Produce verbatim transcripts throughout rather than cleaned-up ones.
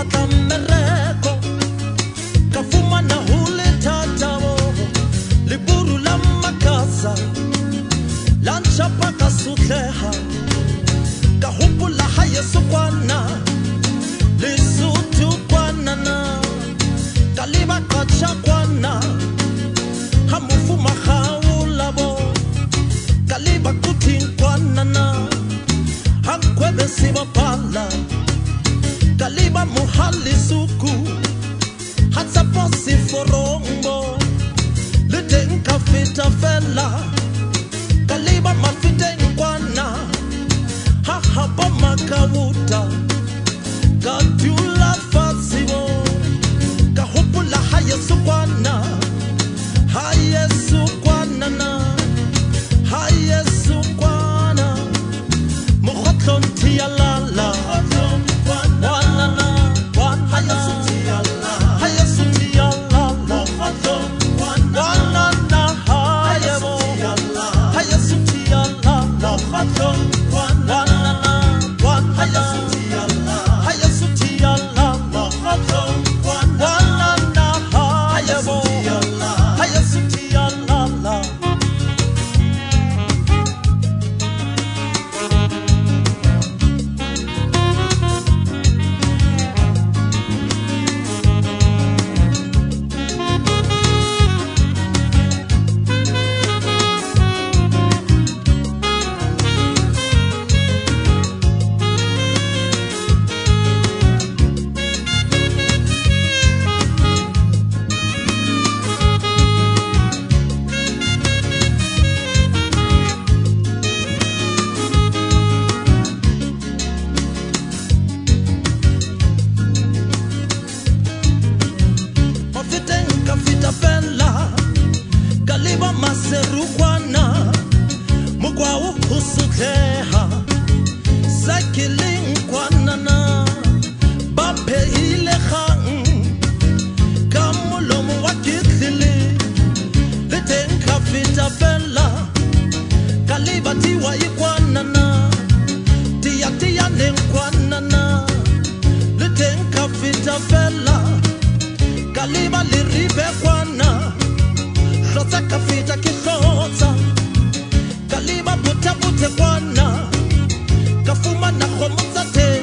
batla mmereko ka fumana hule tatabo liburu la makasa la nchapa ka sutleha ka hopula ha Yesu kwana le sutu kwana na ka liba ka chakwana ha mufuma khaula bo ka liba kutin kwana na ha kwebe siba pala Kaliba muhali suku Hatsa posi forombo Litenka fita fela Kaliba mafite nkwana Hahaba makawuta Katula fasibo Kahupula hayesu kwana Hayesu kwana na Hayesu kwana Mohotlon tiyalala Kaliba maseru kwana Mukwa upusukleha Sakiling kwana na Bape ile khaan Kamulomu wakithili Litenka fita fela Kaliba tiwa ikwana na Tia tia nenkwana na Litenka fita fela Kaliba liribe kwana Rota kafita kihota Kaliba buta bute kwana Kafuma na khomuza te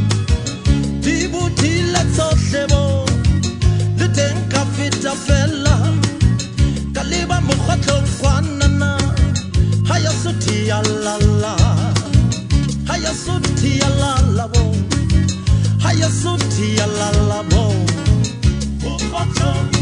Dibu tile toshebo Luten kafita fela Kaliba mukhatlon kwana na Haya suti ya lala Haya suti ya lala bo Haya suti ya lala bo Mukhatlon